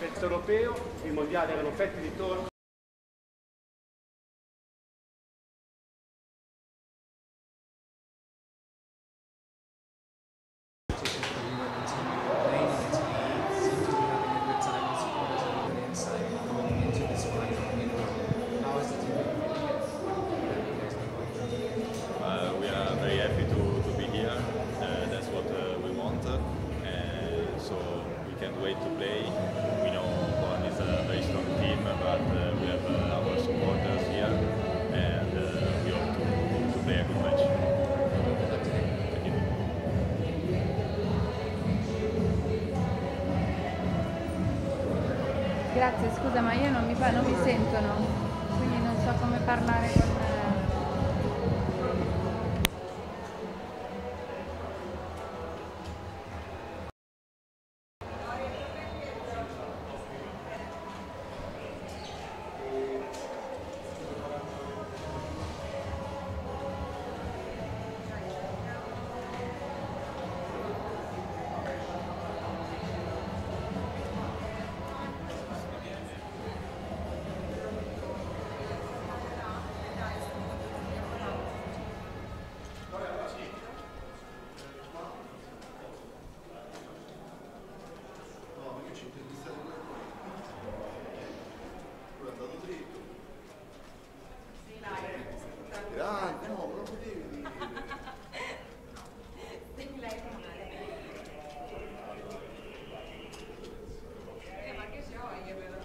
pezzo europeo, il mondiale erano fette di torta. We are very happy to be here. That's what we want. So we can't wait to play. We know Poland is a very strong team, but we have our supporters here, and we hope to play a good match. Thank you. Grazie, scusa, ma io non mi sentono, quindi non so come parlare con... Grande, no, non lo potevi dire. Ma che gioia però,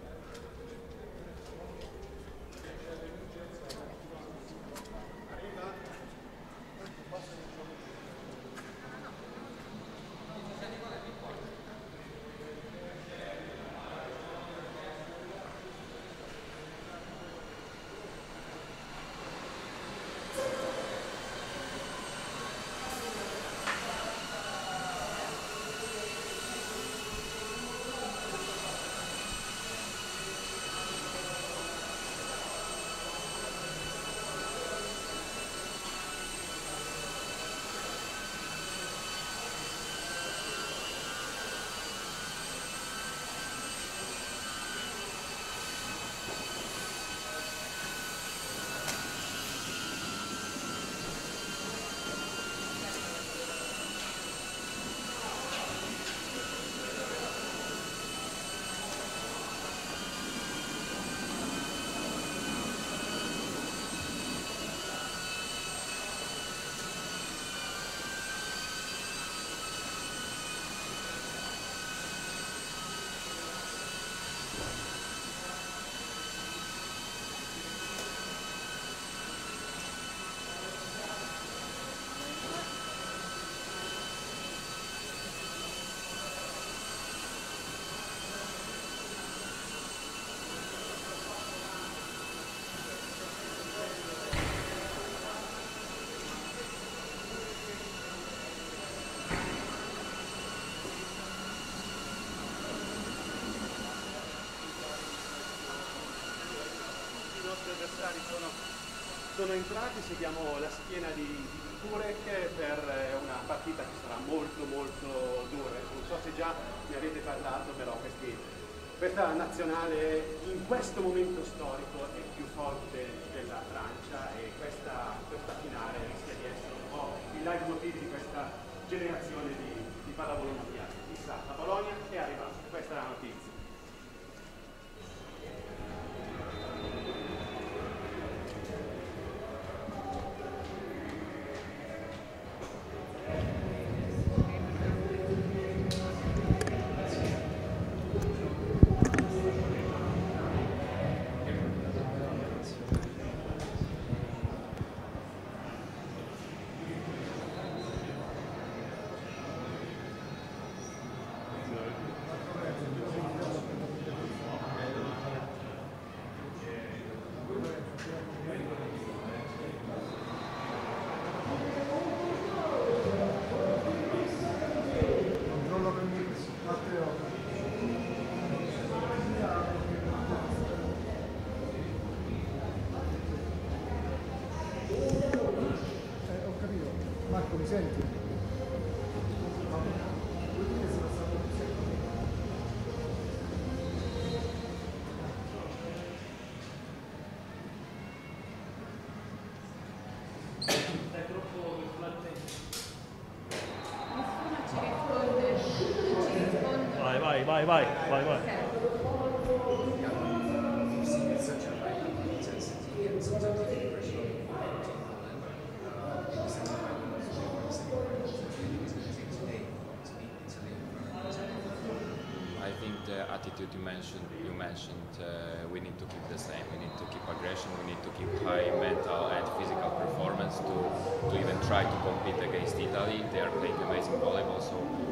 sono entrati, seguiamo la schiena di Turek per una partita che sarà molto dura. Non so se già ne avete parlato, però questa nazionale in questo momento storico è più forte della Francia e questa finale rischia di essere un po' il leitmotiv di questa generazione di pallavolo mondiale. Chissà, la Polonia è arrivata, questa è la notizia. Marco, mi senti? vai, vai, vai, vai, vai. We've seen such a high intensity and sometimes the pressure on the opponent in the semi-finals or the semi-finals. What do you think it's going to take today to beat Italy in front of Italy? I think the attitude you mentioned, we need to keep the same. We need to keep aggression. We need to keep high mental and physical performance to even try to compete against Italy. They are playing amazing volleyball, so